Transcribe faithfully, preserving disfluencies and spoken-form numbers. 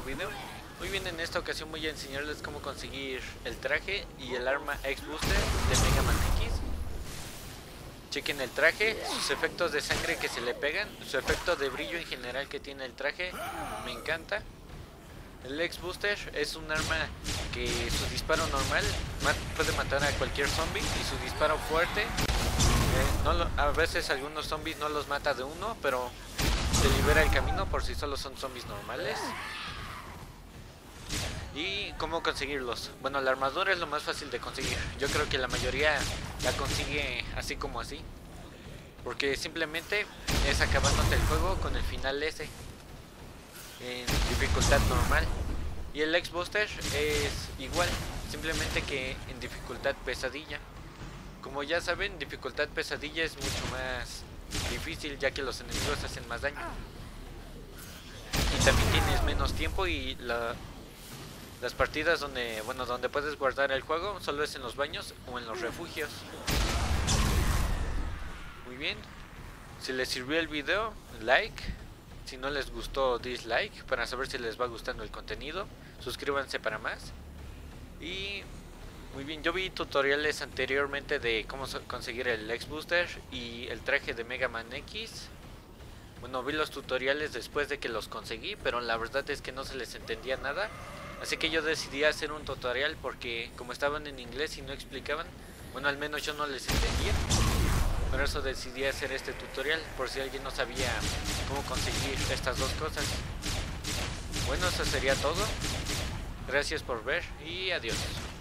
video. Muy bien, en esta ocasión voy a enseñarles cómo conseguir el traje y el arma X-Booster de Mega Man X. Chequen el traje, sus efectos de sangre que se le pegan, su efecto de brillo en general que tiene el traje, me encanta. El X-Booster es un arma que su disparo normal puede matar a cualquier zombie y su disparo fuerte, eh, no lo, a veces algunos zombies no los mata de uno, pero te libera el camino por si solo son zombies normales. ¿Y cómo conseguirlos? Bueno, la armadura es lo más fácil de conseguir. Yo creo que la mayoría la consigue así como así, porque simplemente es acabándote el juego con el final S en dificultad normal. Y el X-Booster es igual, simplemente que en dificultad pesadilla. Como ya saben, dificultad pesadilla es mucho más difícil, ya que los enemigos hacen más daño y también tienes menos tiempo, y la, las partidas donde, bueno, donde puedes guardar el juego solo es en los baños o en los refugios. Muy bien, si les sirvió el video, like. Si no les gustó, dislike, para saber si les va gustando el contenido. Suscríbanse para más. Y muy bien, yo vi tutoriales anteriormente de cómo conseguir el X-Booster y el traje de Mega Man X. Bueno, vi los tutoriales después de que los conseguí, pero la verdad es que no se les entendía nada. Así que yo decidí hacer un tutorial porque como estaban en inglés y no explicaban, bueno, al menos yo no les entendía. Por eso decidí hacer este tutorial, por si alguien no sabía cómo conseguir estas dos cosas. Bueno, eso sería todo. Gracias por ver y adiós.